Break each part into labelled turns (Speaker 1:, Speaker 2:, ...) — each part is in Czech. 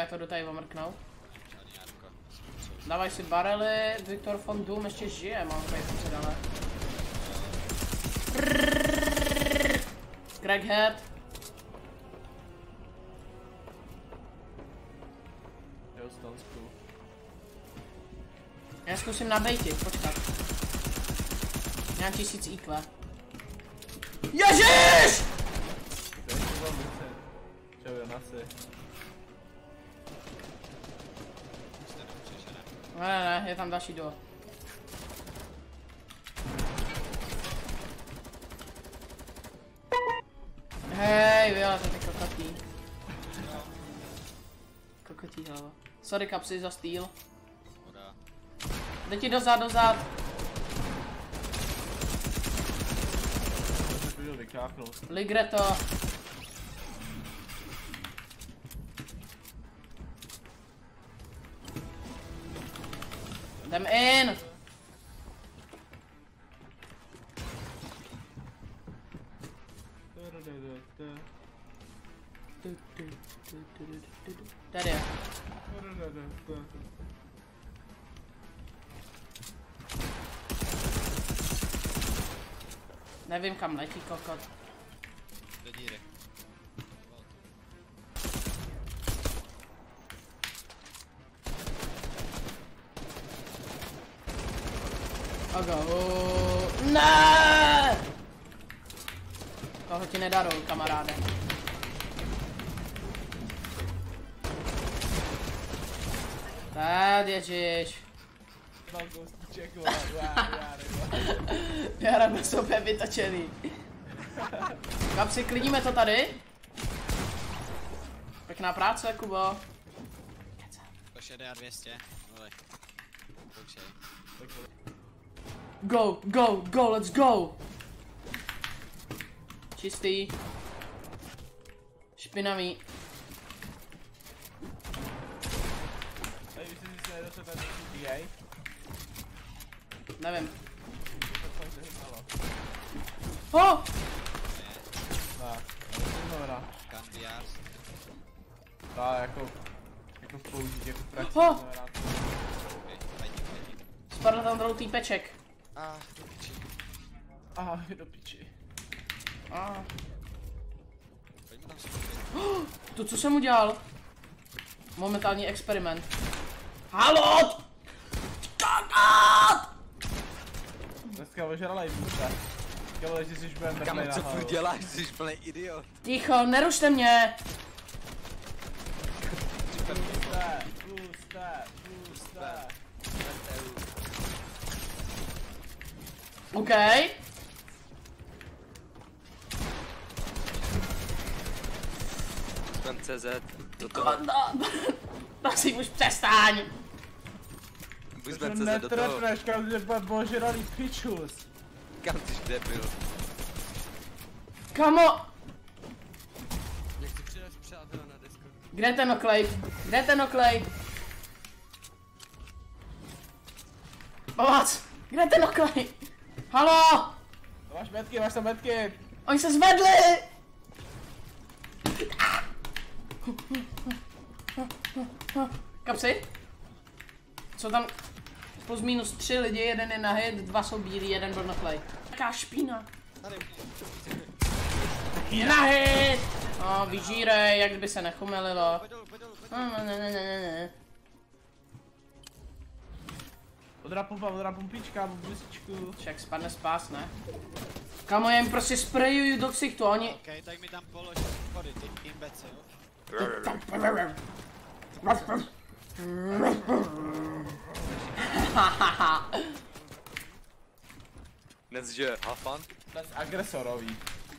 Speaker 1: já to jdu tady omrknout. Dávaj si barely, Viktor von Doom ještě žije, mám tady co dále. Crackhead. Já zkusím nabejtit, počkat. Mám 1000 IQ. Ježiš! Ne, je tam další duo. Hej, vyleze ty kokotý. Kokotý hlava. Sorry kapsy za stýl. Jde ti dozad. Ligreto. Jdem in. Tady je. Nevím kam letí kokot.
Speaker 2: Do díry.
Speaker 1: Aga, ne! Toho ti nedarou, kamaráde. Tak, ježiš. Já byl sobě vytočený. Kapsi, klidíme to tady? Pěkná práce, Kubo.
Speaker 2: Koš jede 200.
Speaker 1: Go, let's go! Čistý. Špinavý. Nevím. Oh!
Speaker 2: Kandiář.
Speaker 3: Jako v použití, jako v praxi.
Speaker 1: Oh! Spadl tam druhý týpeček.
Speaker 2: Do piči.
Speaker 3: Do piči.
Speaker 2: Pojďme tam
Speaker 1: To co jsem udělal? Momentální experiment. Halo! Kakát!
Speaker 3: Dneska ožralej buďte. Říkal, že jsi už budem
Speaker 2: Kamo, co furt děláš, jsi plný idiot.
Speaker 1: Ticho, nerušte mě!
Speaker 3: Puste.
Speaker 1: OK.
Speaker 2: CZ, do toho.
Speaker 1: Prosím, už přestaň!
Speaker 2: CZ do toho.
Speaker 3: Netrefneš, kam že bude ožralý pičus.
Speaker 2: Kam ty jsi debil?
Speaker 1: Kamo!
Speaker 2: Jak si přidáš přátelé na desku?
Speaker 1: Kde je ten oklej? Kde je ten oklej? Pomoc! Kde je ten oklej? Halo!
Speaker 3: Máš tam metky.
Speaker 1: Oni se zvedli! Kapsi? Jsou tam plus minus 3 lidi, jeden je na hit, 2 jsou bílí, jeden byl na play. Jaká špína. Na hit! No, vyžírej, jak kdyby se nechumelilo. Ne.
Speaker 3: Modrá pumpička, bublisičku.
Speaker 1: Však spadne spás, ne? Kamo, já jim prostě sprejuju do ksichtu, oni...
Speaker 2: OK, tak mi tam polož schody, ty imbecil. Dnes že, have fun?
Speaker 3: Dnes agresorový.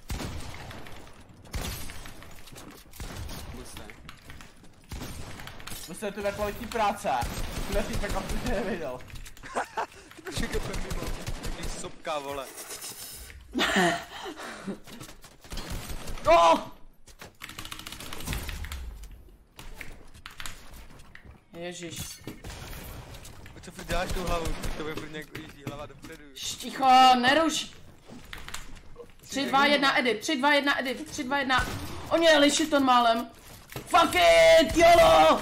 Speaker 3: Musím tu kvalitní práce. Tuhle týpek, kam tu tě neviděl.
Speaker 2: Ty počkej, pojď mimo. Takový sopka, vole.
Speaker 1: Oh! Ježiš.
Speaker 2: Co furt děláš tou hlavou? To bude furt nějak ujíždí hlava dopředu.
Speaker 1: Ticho, neruš. 3, 2, 1, edit, 3, 2, 1, edit, 3, 2, 1. Oni jeli shiton málem. Fuck it, YOLO!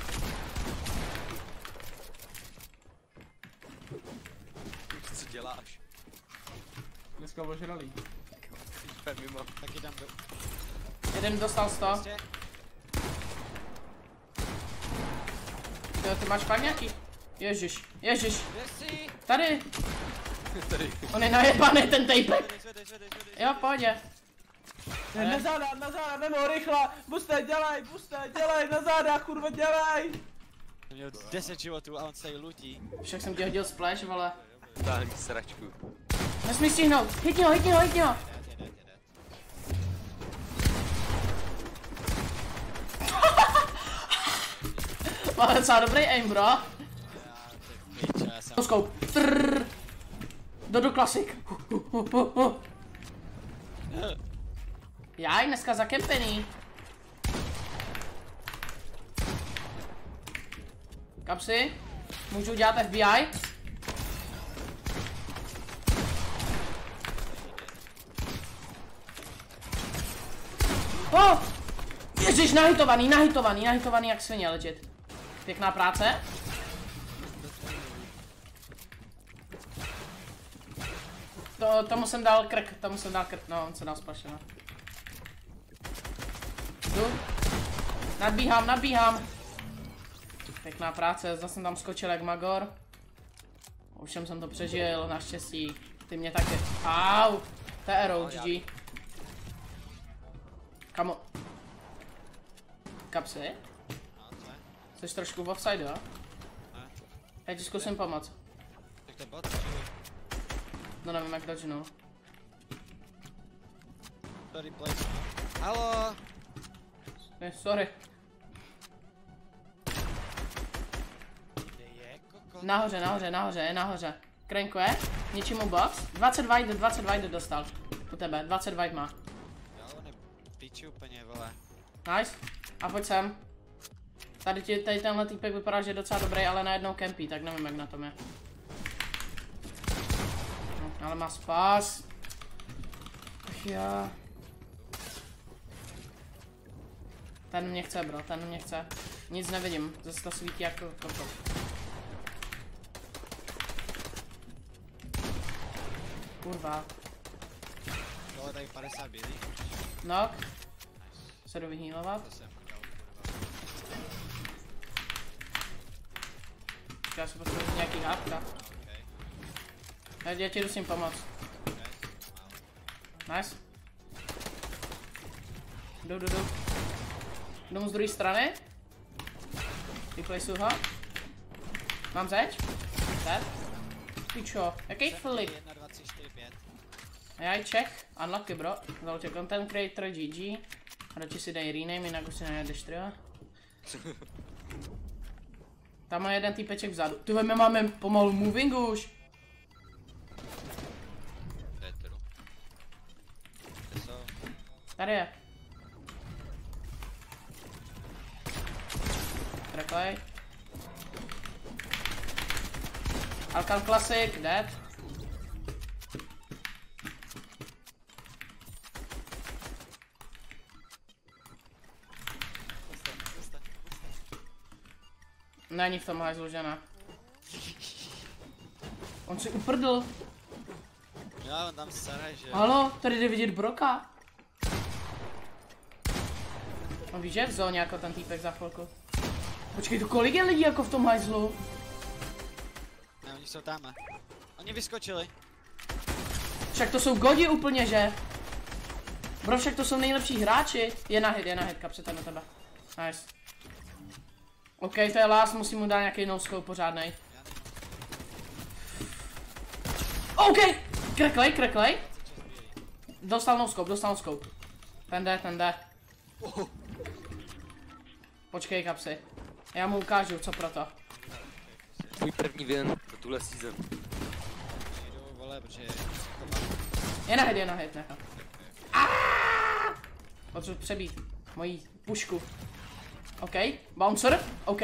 Speaker 2: Co děláš?
Speaker 3: Dneska ožralý.
Speaker 2: Jde mimo.
Speaker 4: Taky dám do...
Speaker 1: Jeden dostal 100.
Speaker 4: Prostě.
Speaker 1: Jo, ty máš fakt nějaký? Ježiš, ježiš.
Speaker 4: Kde jsi?
Speaker 1: Tady.
Speaker 2: Tady.
Speaker 1: On je najebaný ten tejpek.
Speaker 4: Zvedej.
Speaker 1: Jo, pohodě.
Speaker 3: Na záda, Memo, rychle, buste, dělej, na záda, kurva, dělej!
Speaker 4: Jsem měl 10 životů a on se jí lutí.
Speaker 1: Však jsem ti hodil splash, vole.
Speaker 2: Táhni sračku.
Speaker 1: Nesmí stihnout. Hytni ho.
Speaker 4: Jede.
Speaker 1: Máme docela dobrý aim, bro.
Speaker 4: Já jsem...
Speaker 1: Scope. Trrr. Do klasik. Jaj, dneska zakempený. Kapsy? Můžu dělat FBI? Oh! Ježiš, nahitovaný jak svině, legit. Pěkná práce. Tomu jsem dal krk, no on se dal splash, no. Jdu. Nadbíhám. Pěkná práce, zase jsem tam skočil jak magor. Ovšem jsem to přežil, naštěstí. Ty mě taky. Au! To je arrow, GG. Kamo. Kapsy? Jsi trošku v offside, jo? Já ti zkusím pomoct.
Speaker 4: Tak to je bot?
Speaker 1: No nevím jak dodžnu.
Speaker 4: Sorry, place. Halo!
Speaker 1: Sorry.
Speaker 4: Kde je kokon?
Speaker 1: Nahoře. Krenkuje. Ničím mu box. 20 white dostal. U tebe, 20 white má.
Speaker 4: Jo, on je piči úplně, vole.
Speaker 1: Nice. A pojď sem. Tady tenhle týpek vypadá, že je docela dobrý, ale najednou campí, tak nevím jak na tom je. No, ale má spas. Ach já. Ten mě chce, bro, ten mě chce. Nic nevidím, zase to svítí jako toto. Kurva.
Speaker 4: Tohle tady 50 bílý.
Speaker 1: Knock. Se jdu vyhýlovat.
Speaker 4: To jsem udělal, kurva.
Speaker 1: Já si potřebuji nějaký hápka.
Speaker 4: Okay.
Speaker 1: Já ti jdu s ním pomoct. Nice. Jdu. Jdu mu z druhé strany. Vyplejsu ho. Mám zeď? Dead. Pičo, jaký flip?
Speaker 4: 1, 2, 3, 4, 5.
Speaker 1: A já i Čech. Unlucky, bro. Založil content creator GG. A radši si dej rename, jinak už si nejedeš, jo? Tam má jeden týpeček vzadu. Ty my máme pomalu moving už.
Speaker 4: Petru. Kde jsou?
Speaker 1: Tady je. Replay. Alkan Classic, dead. Není v tom hajzlu žena. On si uprdl.
Speaker 4: Jo, on tam stará, že...
Speaker 1: Halo, tady jde vidět Broka. On víš, že je v zóně jako ten týpek za chvilku. Počkej, tu kolik je lidí jako v tom hajzlu?
Speaker 4: Ne, oni jsou tam. Oni vyskočili.
Speaker 1: Však to jsou godi úplně, že? Bro, však to jsou nejlepší hráči. Je na hit, kapře ten na tebe. Nice. OK, to je last, musím mu dát nějaký no-scope pořádnej. OK! Kreklej. Dostal no-scope. Ten jde. Počkej, kapsy. Já mu ukážu, co proto.
Speaker 2: Tvůj první win za tuhle season.
Speaker 4: Jdu, vole, protože...
Speaker 1: Je na hit, nechal. Potřebuji přebít moji pušku. OK, bouncer, OK.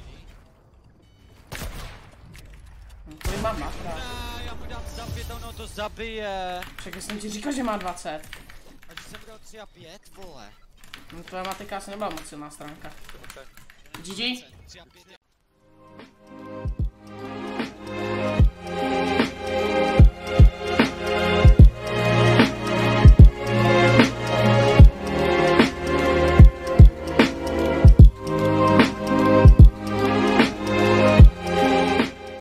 Speaker 1: Kolik mám matra?
Speaker 4: Já mu dám zabít, ono to zabije.
Speaker 1: Však jsem ti říkal, že má 20.
Speaker 4: A že jsem dal 3 a 5, vole.
Speaker 1: No tvoje matika asi nebyla moc silná stránka.
Speaker 2: Tak.
Speaker 1: GG?
Speaker 4: 3 a 5 je